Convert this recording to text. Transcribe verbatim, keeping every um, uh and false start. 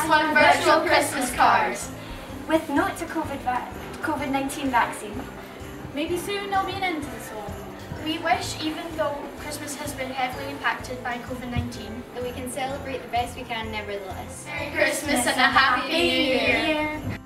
one virtual Christmas card. With note to COVID nineteen vaccine. Maybe soon there'll be an end to this all. We wish, even though Christmas has been heavily impacted by COVID nineteen, that we can celebrate the best we can nevertheless. Merry Christmas and a Happy New Year!